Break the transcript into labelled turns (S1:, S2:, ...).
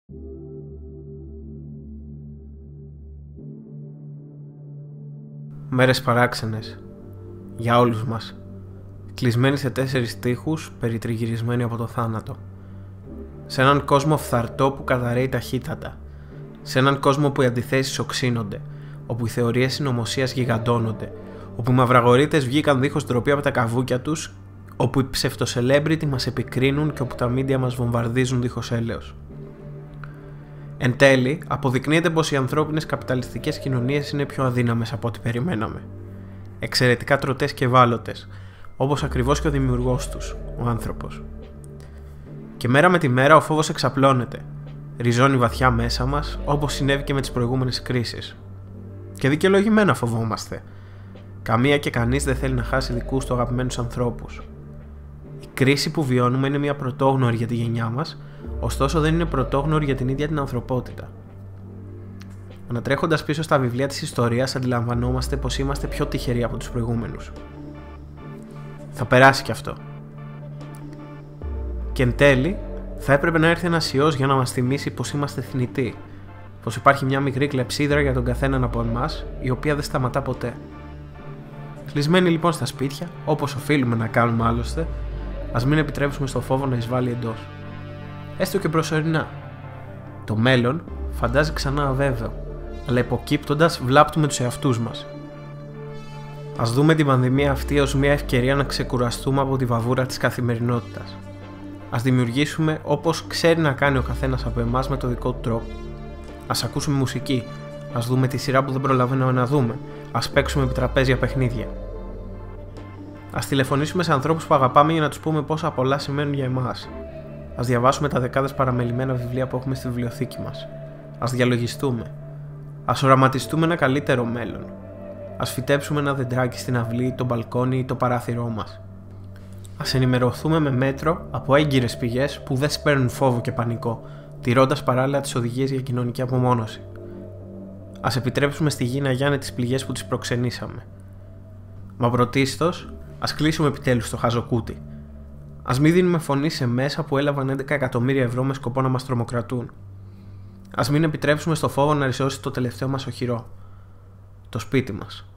S1: Μέρες παράξενες για όλους μας, κλεισμένοι σε 4 τοίχους, περιτριγυρισμένοι από το θάνατο. Σε έναν κόσμο φθαρτό που καταραίει ταχύτατα. Σε έναν κόσμο που οι αντιθέσεις οξύνονται, όπου οι θεωρίες συνωμοσίας γιγαντώνονται, όπου οι μαυραγορείτες βγήκαν δίχως ντροπή από τα καβούκια τους, όπου οι ψευτοσελέμπριτοι μας επικρίνουν και όπου τα μίντια μας βομβαρδίζουν δίχως έλεος. Εν τέλει, αποδεικνύεται πως οι ανθρώπινες καπιταλιστικές κοινωνίες είναι πιο αδύναμες από ό,τι περιμέναμε. Εξαιρετικά τρωτές και ευάλωτες, όπως ακριβώς και ο δημιουργός τους, ο άνθρωπος. Και μέρα με τη μέρα ο φόβος εξαπλώνεται, ριζώνει βαθιά μέσα μας, όπως συνέβη και με τις προηγούμενες κρίσεις. Και δικαιολογημένα φοβόμαστε. Καμία και κανείς δεν θέλει να χάσει δικούς του αγαπημένους ανθρώπους. Η κρίση που βιώνουμε είναι μια πρωτόγνωρη για τη γενιά μας, ωστόσο δεν είναι πρωτόγνωρη για την ίδια την ανθρωπότητα. Ανατρέχοντας πίσω στα βιβλία της ιστορίας, αντιλαμβανόμαστε πως είμαστε πιο τυχεροί από τους προηγούμενους. Θα περάσει κι αυτό. Και εν τέλει, θα έπρεπε να έρθει ένας ιός για να μας θυμίσει πως είμαστε θνητοί, πως υπάρχει μια μικρή κλεψίδρα για τον καθέναν από εμάς, η οποία δεν σταματά ποτέ. Κλεισμένοι λοιπόν στα σπίτια, όπως οφείλουμε να κάνουμε άλλωστε, ας μην επιτρέψουμε στο φόβο να εισβάλλει εντός. Έστω και προσωρινά. Το μέλλον φαντάζει ξανά αβέβαιο, αλλά υποκύπτοντας βλάπτουμε τους εαυτούς μας. Ας δούμε την πανδημία αυτή ως μια ευκαιρία να ξεκουραστούμε από τη βαβούρα της καθημερινότητας. Ας δημιουργήσουμε όπως ξέρει να κάνει ο καθένας από εμάς με το δικό του τρόπο. Ας ακούσουμε μουσική, ας δούμε τη σειρά που δεν προλαβαίνουμε να δούμε, ας παίξουμε επί τραπέζια παιχνίδια. Ας τηλεφωνήσουμε σε ανθρώπους που αγαπάμε για να τους πούμε πόσα πολλά σημαίνουν για εμάς. Ας διαβάσουμε τα δεκάδες παραμελημένα βιβλία που έχουμε στη βιβλιοθήκη μας. Ας διαλογιστούμε. Ας οραματιστούμε ένα καλύτερο μέλλον. Ας φυτέψουμε ένα δεντράκι στην αυλή, το μπαλκόνι ή το παράθυρό μας. Ας ενημερωθούμε με μέτρο από έγκυρες πηγές που δεν σπέρνουν φόβο και πανικό, τηρώντας παράλληλα τις οδηγίες για κοινωνική απομόνωση. Ας επιτρέψουμε στη γη να γιάνε τις πληγές που τις προξενήσαμε. Μα πρωτίστως, ας κλείσουμε επιτέλους το χαζοκούτι. Ας μην δίνουμε φωνή σε μέσα που έλαβαν 11 εκατομμύρια ευρώ με σκοπό να μας τρομοκρατούν. Ας μην επιτρέψουμε στο φόβο να ρισώσει το τελευταίο μας οχυρό, το σπίτι μας.